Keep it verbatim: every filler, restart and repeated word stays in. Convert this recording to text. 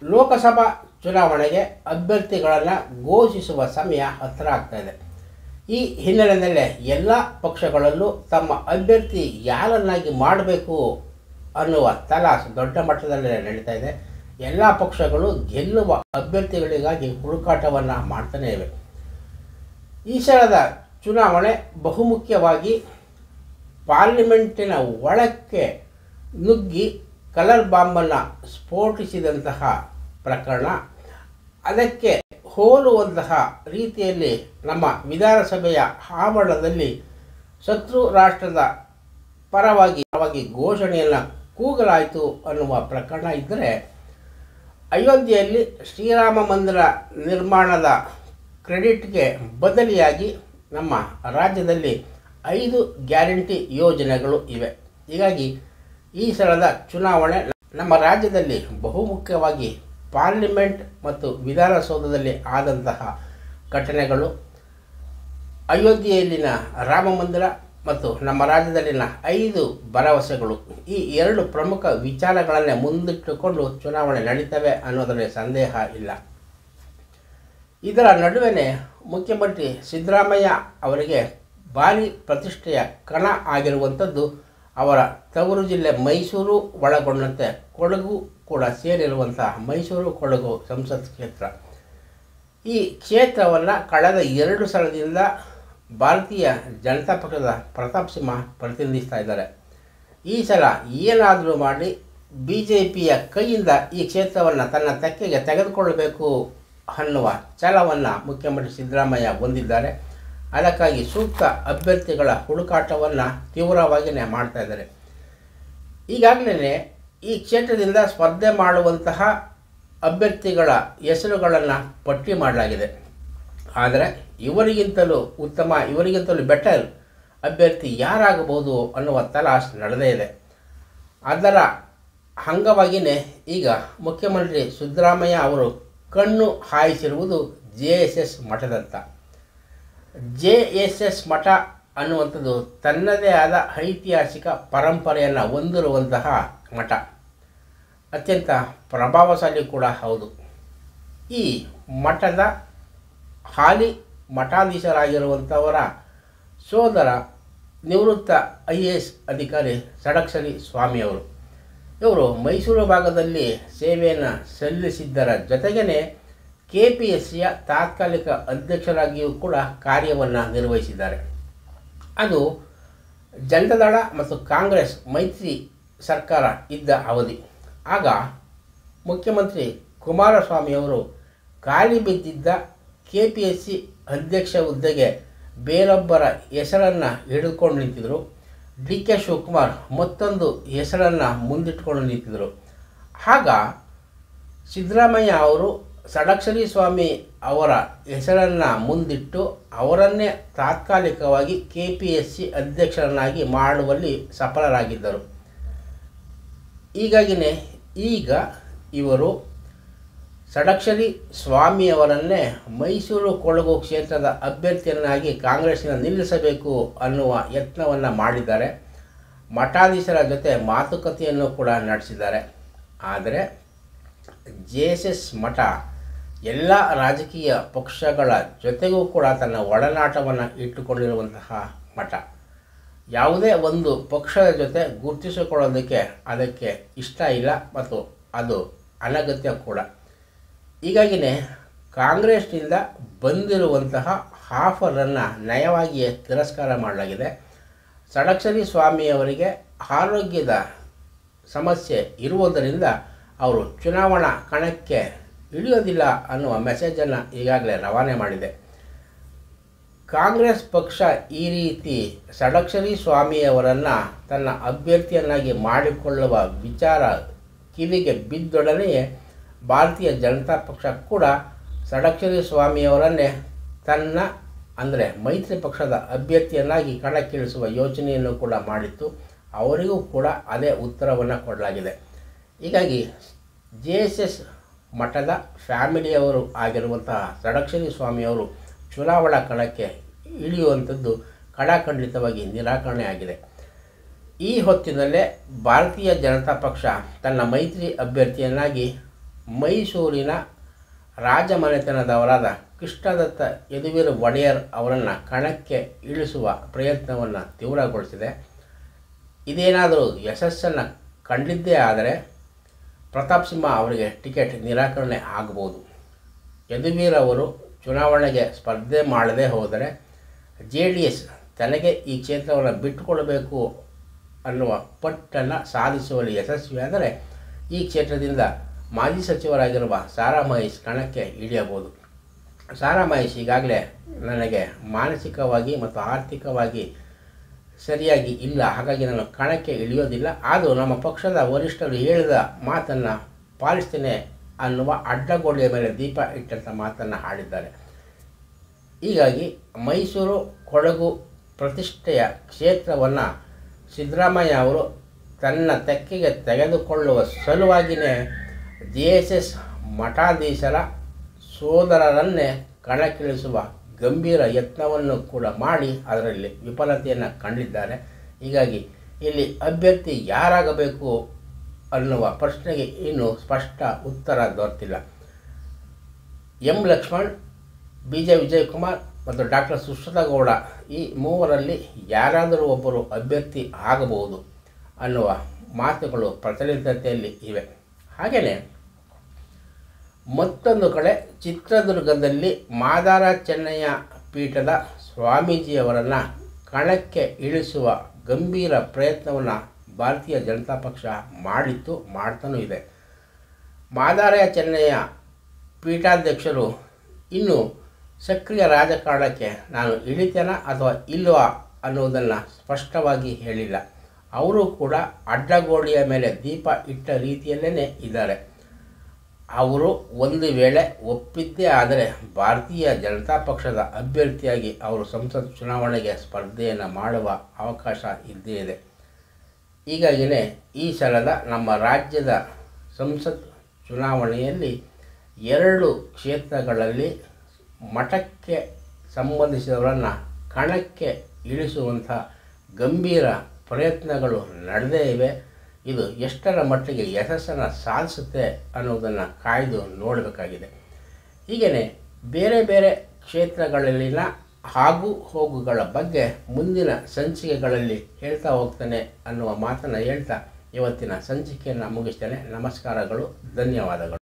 ಲೋಕಸಭಾ ಚುನಾವಣೆಗೆ ಅಭ್ಯರ್ಥಿಗಳನ್ನು ಘೋಷಿಸುವ ಸಮಯ ಹತ್ತಿರ ಆಗ್ತಾಯಿದೆ. ಈ ಹಿನ್ನೆಲೆಯಲ್ಲಿ ಎಲ್ಲ ಪಕ್ಷಗಳಲ್ಲೂ ತಮ್ಮ ಅಭ್ಯರ್ಥಿ ಯಾರನ್ನಾಗಿ ಮಾಡಬೇಕು ಅನ್ನುವ ತಲಾಸು ದೊಡ್ಡ ಮಟ್ಟದಲ್ಲಿ ನಡೀತಾ ಇದೆ. ಎಲ್ಲ ಪಕ್ಷಗಳು ಗೆಲ್ಲುವ ಅಭ್ಯರ್ಥಿಗಳಿಗಾಗಿ ಹುಡುಕಾಟವನ್ನು ಮಾಡ್ತಾನೇ ಇವೆ. ಈ ಸಲದ ಚುನಾವಣೆ ಬಹುಮುಖ್ಯವಾಗಿ ಪಾರ್ಲಿಮೆಂಟಿನ ಒಳಕ್ಕೆ ನುಗ್ಗಿ ಕಲರ್ ಬಾಂಬನ್ನು ಸ್ಫೋಟಿಸಿದಂತಹ ಪ್ರಕರಣ. ಅದಕ್ಕೆ ಹೋಲುವಂತಹ ರೀತಿಯಲ್ಲಿ ನಮ್ಮ ವಿಧಾನಸಭೆಯ ಆವರಣದಲ್ಲಿ ಶತ್ರು ರಾಷ್ಟ್ರದ ಪರವಾಗಿ ಪರವಾಗಿ ಘೋಷಣೆಯನ್ನು ಕೂಗಲಾಯಿತು ಅನ್ನುವ ಪ್ರಕರಣ ಇದ್ದರೆ, ಅಯೋಧ್ಯೆಯಲ್ಲಿ ಶ್ರೀರಾಮ ಮಂದಿರ ನಿರ್ಮಾಣದ ಕ್ರೆಡಿಟ್ಗೆ ಬದಲಿಯಾಗಿ ನಮ್ಮ ರಾಜ್ಯದಲ್ಲಿ ಐದು ಗ್ಯಾರಂಟಿ ಯೋಜನೆಗಳು ಇವೆ. ಹೀಗಾಗಿ ಈ ಸಲದ ಚುನಾವಣೆ ನಮ್ಮ ರಾಜ್ಯದಲ್ಲಿ ಬಹುಮುಖ್ಯವಾಗಿ ಪಾರ್ಲಿಮೆಂಟ್ ಮತ್ತು ವಿಧಾನಸೌಧದಲ್ಲಿ ಆದಂತಹ ಘಟನೆಗಳು, ಅಯೋಧ್ಯೆಯಲ್ಲಿನ ರಾಮ ಮಂದಿರ ಮತ್ತು ನಮ್ಮ ರಾಜ್ಯದಲ್ಲಿನ ಐದು ಭರವಸೆಗಳು, ಈ ಎರಡು ಪ್ರಮುಖ ವಿಚಾರಗಳನ್ನೇ ಮುಂದಿಟ್ಟುಕೊಂಡು ಚುನಾವಣೆ ನಡೀತವೆ ಅನ್ನೋದರಲ್ಲಿ ಸಂದೇಹ ಇಲ್ಲ. ಇದರ ನಡುವೆ ಮುಖ್ಯಮಂತ್ರಿ ಸಿದ್ದರಾಮಯ್ಯ ಅವರಿಗೆ ಭಾರಿ ಪ್ರತಿಷ್ಠೆಯ ಕಣ ಆಗಿರುವಂಥದ್ದು ಅವರ ತವರು ಜಿಲ್ಲೆ ಮೈಸೂರು ಒಳಗೊಂಡಂತೆ ಕೊಡಗು ಕೂಡ ಸೇರಿರುವಂತಹ ಮೈಸೂರು ಕೊಡಗು ಸಂಸತ್ ಕ್ಷೇತ್ರ. ಈ ಕ್ಷೇತ್ರವನ್ನು ಕಳೆದ ಎರಡು ಸಲದಿಂದ ಭಾರತೀಯ ಜನತಾ ಪಕ್ಷದ ಪratap ಸಿಂಹ ಪ್ರತಿನಿಧಿಸ್ತಾ ಇದ್ದಾರೆ. ಈ ಸಲ ಏನಾದರೂ ಮಾಡಿ ಬಿ ಜೆ ಪಿಯ ಕೈಯಿಂದ ಈ ಕ್ಷೇತ್ರವನ್ನು ತನ್ನ ತೆಕ್ಕೆಗೆ ತೆಗೆದುಕೊಳ್ಳಬೇಕು ಅನ್ನುವ ಛಲವನ್ನು ಮುಖ್ಯಮಂತ್ರಿ ಸಿದ್ದರಾಮಯ್ಯ ಹೊಂದಿದ್ದಾರೆ. ಅದಕ್ಕಾಗಿ ಸೂಕ್ತ ಅಭ್ಯರ್ಥಿಗಳ ಹುಡುಕಾಟವನ್ನು ತೀವ್ರವಾಗಿಯೇ ಮಾಡ್ತಾ ಇದ್ದಾರೆ. ಈಗಾಗಲೇ ಈ ಕ್ಷೇತ್ರದಿಂದ ಸ್ಪರ್ಧೆ ಮಾಡುವಂತಹ ಅಭ್ಯರ್ಥಿಗಳ ಹೆಸರುಗಳನ್ನು ಪಟ್ಟಿ ಮಾಡಲಾಗಿದೆ. ಆದರೆ ಇವರಿಗಿಂತಲೂ ಉತ್ತಮ, ಇವರಿಗಿಂತಲೂ ಬೆಟರ್ ಅಭ್ಯರ್ಥಿ ಯಾರಾಗಬಹುದು ಅನ್ನುವ ತಲಾಶ್ ನಡೆದೇ ಇದೆ. ಅದರ ಅಂಗವಾಗಿಯೇ ಈಗ ಮುಖ್ಯಮಂತ್ರಿ ಸಿದ್ದರಾಮಯ್ಯ ಅವರು ಕಣ್ಣು ಹಾಯಿಸಿರುವುದು ಜೆ ಎಸ್ ಎಸ್ ಮಠದತ್ತ. ಜೆ ಎಸ್ ಎಸ್ ಮಠ ಅನ್ನುವಂಥದ್ದು ತನ್ನದೇ ಆದ ಐತಿಹಾಸಿಕ ಪರಂಪರೆಯನ್ನು ಹೊಂದಿರುವಂತಹ ಮಠ, ಅತ್ಯಂತ ಪ್ರಭಾವಶಾಲಿ ಕೂಡ ಹೌದು. ಈ ಮಠದ ಹಾಲಿ ಮಠಾಧೀಶರಾಗಿರುವಂಥವರ ಸೋದರ ನಿವೃತ್ತ ಐ ಎ ಎಸ್ ಅಧಿಕಾರಿ ಷಡಕ್ಷರಿ ಸ್ವಾಮಿಯವರು. ಇವರು ಮೈಸೂರು ಭಾಗದಲ್ಲಿ ಸೇವೆಯನ್ನು ಸಲ್ಲಿಸಿದ್ದರ ಜೊತೆಗೇ ಕೆ ಪಿ ಎಸ್ ಸಿಯ ತಾತ್ಕಾಲಿಕ ಅಧ್ಯಕ್ಷರಾಗಿಯೂ ಕೂಡ ಕಾರ್ಯವನ್ನು ನಿರ್ವಹಿಸಿದ್ದಾರೆ. ಅದು ಜನತಾದಳ ಮತ್ತು ಕಾಂಗ್ರೆಸ್ ಮೈತ್ರಿ ಸರ್ಕಾರ ಇದ್ದ ಅವಧಿ. ಆಗ ಮುಖ್ಯಮಂತ್ರಿ ಕುಮಾರಸ್ವಾಮಿಯವರು ಖಾಲಿ ಬಿದ್ದಿದ್ದ ಕೆ ಪಿ ಎಸ್ ಸಿ ಅಧ್ಯಕ್ಷ ಹುದ್ದೆಗೆ ಬೇರೊಬ್ಬರ ಹೆಸರನ್ನು ಹಿಡಿದುಕೊಂಡು ನಿಂತಿದ್ದರು. ಡಿ ಕೆ ಶಿವಕುಮಾರ್ ಮತ್ತೊಂದು ಹೆಸರನ್ನು ಮುಂದಿಟ್ಟುಕೊಂಡು ನಿಂತಿದ್ದರು. ಆಗ ಸಿದ್ದರಾಮಯ್ಯ ಅವರು ಷಡಕ್ಷರಿ ಸ್ವಾಮಿ ಅವರ ಹೆಸರನ್ನು ಮುಂದಿಟ್ಟು ಅವರನ್ನೇ ತಾತ್ಕಾಲಿಕವಾಗಿ ಕೆ ಪಿ ಎಸ್ ಸಿ ಅಧ್ಯಕ್ಷರನ್ನಾಗಿ ಮಾಡುವಲ್ಲಿ ಸಫಲರಾಗಿದ್ದರು. ಹೀಗಾಗಿಯೇ ಈಗ ಇವರು ಷಡಕ್ಷರಿ ಸ್ವಾಮಿಯವರನ್ನೇ ಮೈಸೂರು ಕೊಡಗು ಕ್ಷೇತ್ರದ ಅಭ್ಯರ್ಥಿಯನ್ನಾಗಿ ಕಾಂಗ್ರೆಸ್ಸಿನ ನಿಲ್ಲಿಸಬೇಕು ಅನ್ನುವ ಯತ್ನವನ್ನು ಮಾಡಿದ್ದಾರೆ. ಮಠಾಧೀಶರ ಜೊತೆ ಮಾತುಕತೆಯನ್ನು ಕೂಡ ನಡೆಸಿದ್ದಾರೆ. ಆದರೆ ಜೆ ಎಸ್ ಎಸ್ ಮಠ ಎಲ್ಲ ರಾಜಕೀಯ ಪಕ್ಷಗಳ ಜೊತೆಗೂ ಕೂಡ ತನ್ನ ಒಡನಾಟವನ್ನು ಇಟ್ಟುಕೊಂಡಿರುವಂತಹ ಮಠ. ಯಾವುದೇ ಒಂದು ಪಕ್ಷದ ಜೊತೆ ಗುರುತಿಸಿಕೊಳ್ಳೋದಕ್ಕೆ ಅದಕ್ಕೆ ಇಷ್ಟ ಇಲ್ಲ ಮತ್ತು ಅದು ಅನಗತ್ಯ ಕೂಡ. ಹೀಗಾಗಿಯೇ ಕಾಂಗ್ರೆಸ್ನಿಂದ ಬಂದಿರುವಂತಹ ಆಫರನ್ನು ನಯವಾಗಿಯೇ ತಿರಸ್ಕಾರ ಮಾಡಲಾಗಿದೆ. ಷಡಕ್ಷರಿ ಸ್ವಾಮಿಯವರಿಗೆ ಆರೋಗ್ಯದ ಸಮಸ್ಯೆ ಇರುವುದರಿಂದ ಅವರು ಚುನಾವಣಾ ಕಣಕ್ಕೆ ಇಳಿಯೋದಿಲ್ಲ ಅನ್ನುವ ಮೆಸೇಜನ್ನು ಈಗಾಗಲೇ ರವಾನೆ ಮಾಡಿದೆ. ಕಾಂಗ್ರೆಸ್ ಪಕ್ಷ ಈ ರೀತಿ ಷಡಕ್ಷರಿ ಸ್ವಾಮಿಯವರನ್ನು ತನ್ನ ಅಭ್ಯರ್ಥಿಯನ್ನಾಗಿ ಮಾಡಿಕೊಳ್ಳುವ ವಿಚಾರ ಕಿವಿಗೆ ಬಿದ್ದೊಡನೆಯೇ ಭಾರತೀಯ ಜನತಾ ಪಕ್ಷ ಕೂಡ ಷಡಕ್ಷರಿ ಸ್ವಾಮಿಯವರನ್ನೇ ತನ್ನ ಅಂದರೆ ಮೈತ್ರಿ ಪಕ್ಷದ ಅಭ್ಯರ್ಥಿಯನ್ನಾಗಿ ಕಣಕ್ಕಿಳಿಸುವ ಯೋಚನೆಯನ್ನು ಕೂಡ ಮಾಡಿತ್ತು. ಅವರಿಗೂ ಕೂಡ ಅದೇ ಉತ್ತರವನ್ನು ಕೊಡಲಾಗಿದೆ. ಹೀಗಾಗಿ ಜೆ ಎಸ್ ಎಸ್ ಮಠದ ಫ್ಯಾಮಿಲಿಯವರು ಆಗಿರುವಂತಹ ಷಡಕ್ಷರಿ ಸ್ವಾಮಿಯವರು ಚುನಾವಣಾ ಕಣಕ್ಕೆ ಇಳಿಯುವಂಥದ್ದು ಕಡಾಖಂಡಿತವಾಗಿ ನಿರಾಕರಣೆ ಆಗಿದೆ. ಈ ಹೊತ್ತಿನಲ್ಲೇ ಭಾರತೀಯ ಜನತಾ ಪಕ್ಷ ತನ್ನ ಮೈತ್ರಿ ಅಭ್ಯರ್ಥಿಯನ್ನಾಗಿ ಮೈಸೂರಿನ ರಾಜಮನೆತನದವರಾದ ಕೃಷ್ಣದತ್ತ ಯದುವೀರ್ ಒಡೆಯರ್ ಅವರನ್ನು ಕಣಕ್ಕೆ ಇಳಿಸುವ ಪ್ರಯತ್ನವನ್ನು ತೀವ್ರಗೊಳಿಸಿದೆ. ಇದೇನಾದರೂ ಯಶಸ್ಸನ್ನು ಕಂಡಿದ್ದೇ ಆದರೆ ಪ್ರತಾಪ್ ಸಿಂಹ ಅವರಿಗೆ ಟಿಕೆಟ್ ನಿರಾಕರಣೆ ಆಗಬಹುದು. ಯದುವೀರ್ ಅವರು ಚುನಾವಣೆಗೆ ಸ್ಪರ್ಧೆ ಮಾಡದೇ ಹೋದರೆ ಜೆ ಡಿ ಎಸ್ ತನಗೆ ಈ ಕ್ಷೇತ್ರವನ್ನು ಬಿಟ್ಟುಕೊಡಬೇಕು ಅನ್ನುವ ಪಟ್ಟನ್ನು ಸಾಧಿಸುವಲ್ಲಿ ಯಶಸ್ವಿಯಾದರೆ ಈ ಕ್ಷೇತ್ರದಿಂದ ಮಾಜಿ ಸಚಿವರಾಗಿರುವ ಸಾರಾ ಮಹೇಶ್ ಕಣಕ್ಕೆ ಇಳಿಯಬಹುದು. ಸಾರಾ ಮಹೇಶ್ ಈಗಾಗಲೇ ನನಗೆ ಮಾನಸಿಕವಾಗಿ ಮತ್ತು ಆರ್ಥಿಕವಾಗಿ ಸರಿಯಾಗಿ ಇಲ್ಲ, ಹಾಗಾಗಿ ನಾನು ಕಣಕ್ಕೆ ಇಳಿಯೋದಿಲ್ಲ, ಆದರೂ ನಮ್ಮ ಪಕ್ಷದ ವರಿಷ್ಠರು ಹೇಳಿದ ಮಾತನ್ನು ಪಾಲಿಸ್ತೇನೆ ಅನ್ನುವ ಅಡ್ಡಗೋಡೆಯ ಮೇಲೆ ದೀಪ ಇಟ್ಟಂಥ ಮಾತನ್ನು ಹಾಡಿದ್ದಾರೆ. ಹೀಗಾಗಿ ಮೈಸೂರು ಕೊಡಗು ಪ್ರತಿಷ್ಠೆಯ ಕ್ಷೇತ್ರವನ್ನು ಸಿದ್ದರಾಮಯ್ಯ ಅವರು ತನ್ನ ತೆಕ್ಕೆಗೆ ತೆಗೆದುಕೊಳ್ಳುವ ಸಲುವಾಗಿಯೇ ಜೆ ಎಸ್ ಎಸ್ ಮಠಾಧೀಶರ ಸೋದರರನ್ನೇ ಕಣಕ್ಕಿಳಿಸುವ ಗಂಭೀರ ಯತ್ನವನ್ನು ಕೂಡ ಮಾಡಿ ಅದರಲ್ಲಿ ವಿಫಲತೆಯನ್ನು ಕಂಡಿದ್ದಾರೆ. ಹೀಗಾಗಿ ಇಲ್ಲಿ ಅಭ್ಯರ್ಥಿ ಯಾರಾಗಬೇಕು ಅನ್ನುವ ಪ್ರಶ್ನೆಗೆ ಇನ್ನೂ ಸ್ಪಷ್ಟ ಉತ್ತರ ದೊರೆತಿಲ್ಲ. ಎಂ.ಲಕ್ಷ್ಮಣ್, ವಿಜಯ್ ವಿಜಯ್ ಕುಮಾರ್ ಮತ್ತು ಡಾಕ್ಟರ್ ಸhushruth ಗೌಡ ಈ ಮೂವರಲ್ಲಿ ಯಾರಾದರೂ ಒಬ್ಬರು ಅಭ್ಯರ್ಥಿ ಆಗಬಹುದು ಅನ್ನುವ ಮಾತುಗಳು ಪ್ರಚಲಿತತೆಯಲ್ಲಿ ಇವೆ. ಹಾಗೆಯೇ ಮತ್ತೊಂದು ಕಡೆ ಚಿತ್ರದುರ್ಗದಲ್ಲಿ ಮಾದಾರ ಚೆನ್ನಯ್ಯ ಪೀಠದ ಸ್ವಾಮೀಜಿಯವರನ್ನು ಕಣಕ್ಕೆ ಇಳಿಸುವ ಗಂಭೀರ ಪ್ರಯತ್ನವನ್ನು ಭಾರತೀಯ ಜನತಾ ಪಕ್ಷ ಮಾಡಿತ್ತು, ಮಾಡ್ತಾನೂ ಇದೆ. ಮಾದಾರ ಚೆನ್ನಯ್ಯ ಪೀಠಾಧ್ಯಕ್ಷರು ಇನ್ನೂ ಸಕ್ರಿಯ ರಾಜಕಾರಣಕ್ಕೆ ನಾನು ಇಳಿತೇನಾ ಅಥವಾ ಇಲ್ವಾ ಅನ್ನುವುದನ್ನು ಸ್ಪಷ್ಟವಾಗಿ ಹೇಳಿಲ್ಲ. ಅವರು ಕೂಡ ಅಡ್ಡಗೋಡೆಯ ಮೇಲೆ ದೀಪ ಇಟ್ಟ ರೀತಿಯಲ್ಲೇ ಇದ್ದಾರೆ. ಅವರು ಒಂದು ವೇಳೆ ಒಪ್ಪಿದ್ದೇ ಆದರೆ ಭಾರತೀಯ ಜನತಾ ಪಕ್ಷದ ಅಭ್ಯರ್ಥಿಯಾಗಿ ಅವರು ಸಂಸತ್ ಚುನಾವಣೆಗೆ ಸ್ಪರ್ಧೆಯನ್ನು ಮಾಡುವ ಅವಕಾಶ ಇದ್ದೇ ಇದೆ. ಹೀಗಾಗಿಯೇ ಈ ಸಲದ ನಮ್ಮ ರಾಜ್ಯದ ಸಂಸತ್ ಚುನಾವಣೆಯಲ್ಲಿ ಎರಡು ಕ್ಷೇತ್ರಗಳಲ್ಲಿ ಮಠಕ್ಕೆ ಸಂಬಂಧಿಸಿದವರನ್ನು ಕಣಕ್ಕೆ ಇಳಿಸುವಂಥ ಗಂಭೀರ ಪ್ರಯತ್ನಗಳು ನಡೆದೇ ಇವೆ. ಇದು ಎಷ್ಟರ ಮಟ್ಟಿಗೆ ಯಶಸ್ಸನ್ನು ಸಾಧಿಸುತ್ತೆ ಅನ್ನೋದನ್ನು ಕಾಯ್ದು ನೋಡಬೇಕಾಗಿದೆ. ಹೀಗೆಯೇ ಬೇರೆ ಬೇರೆ ಕ್ಷೇತ್ರಗಳಲ್ಲಿನ ಆಗು ಹೋಗುಗಳ ಬಗ್ಗೆ ಮುಂದಿನ ಸಂಚಿಕೆಗಳಲ್ಲಿ ಹೇಳ್ತಾ ಹೋಗ್ತಾನೆ ಅನ್ನುವ ಮಾತನ್ನು ಹೇಳ್ತಾ ಇವತ್ತಿನ ಸಂಚಿಕೆಯನ್ನು ಮುಗಿಸ್ತೇನೆ. ನಮಸ್ಕಾರಗಳು, ಧನ್ಯವಾದಗಳು.